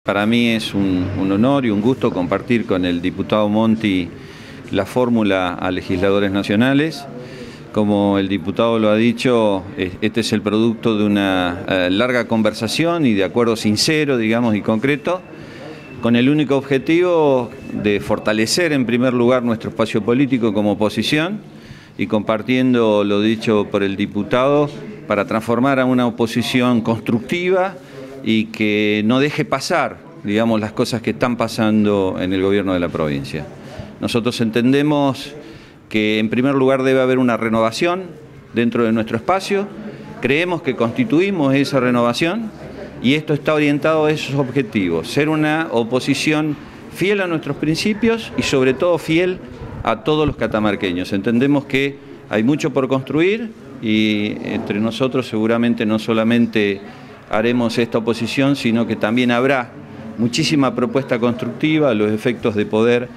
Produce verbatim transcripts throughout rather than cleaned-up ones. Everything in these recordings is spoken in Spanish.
Para mí es un, un honor y un gusto compartir con el diputado Monti la fórmula a legisladores nacionales. Como el diputado lo ha dicho, este es el producto de una uh, larga conversación y de acuerdo sincero, digamos, y concreto, con el único objetivo de fortalecer en primer lugar nuestro espacio político como oposición y compartiendo lo dicho por el diputado para transformar a una oposición constructiva y que no deje pasar, digamos, las cosas que están pasando en el gobierno de la provincia. Nosotros entendemos que en primer lugar debe haber una renovación dentro de nuestro espacio, creemos que constituimos esa renovación y esto está orientado a esos objetivos, ser una oposición fiel a nuestros principios y sobre todo fiel a todos los catamarqueños. Entendemos que hay mucho por construir y entre nosotros seguramente no solamente haremos esta oposición, sino que también habrá muchísima propuesta constructiva a los efectos de poder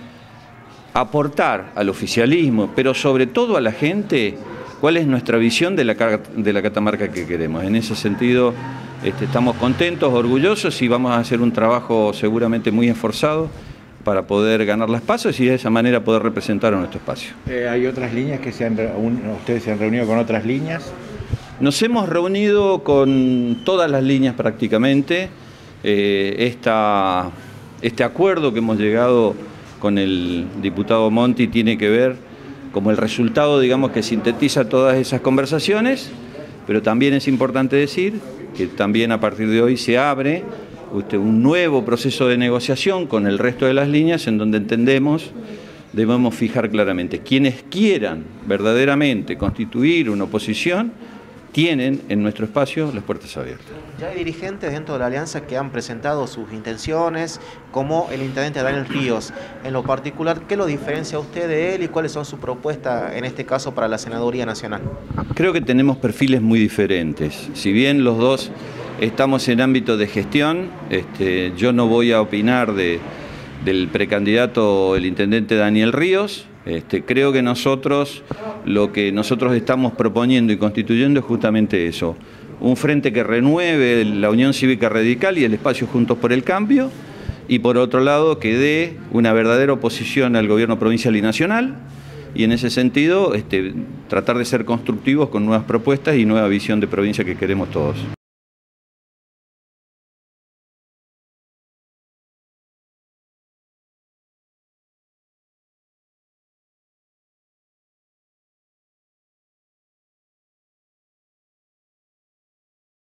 aportar al oficialismo, pero sobre todo a la gente, cuál es nuestra visión de la, de la Catamarca que queremos. En ese sentido, este, estamos contentos, orgullosos y vamos a hacer un trabajo seguramente muy esforzado para poder ganar las pasos y de esa manera poder representar a nuestro espacio. Eh, ¿Hay otras líneas que se han, ustedes se han reunido con otras líneas? Nos hemos reunido con todas las líneas prácticamente. Eh, esta, este acuerdo que hemos llegado con el diputado Monti tiene que ver como el resultado, digamos, que sintetiza todas esas conversaciones, pero también es importante decir que también a partir de hoy se abre usted, un nuevo proceso de negociación con el resto de las líneas en donde entendemos debemos fijar claramente quienes quieran verdaderamente constituir una oposición tienen en nuestro espacio las puertas abiertas. Ya hay dirigentes dentro de la alianza que han presentado sus intenciones, como el intendente Daniel Ríos. En lo particular, ¿qué lo diferencia a usted de él y cuáles son sus propuestas, en este caso, para la Senaduría Nacional? Creo que tenemos perfiles muy diferentes. Si bien los dos estamos en ámbito de gestión, este, yo no voy a opinar de, del precandidato, el intendente Daniel Ríos. Este, creo que nosotros, lo que nosotros estamos proponiendo y constituyendo es justamente eso, un frente que renueve la Unión Cívica Radical y el espacio Juntos por el Cambio, y por otro lado que dé una verdadera oposición al gobierno provincial y nacional, y en ese sentido este, tratar de ser constructivos con nuevas propuestas y nueva visión de provincia que queremos todos.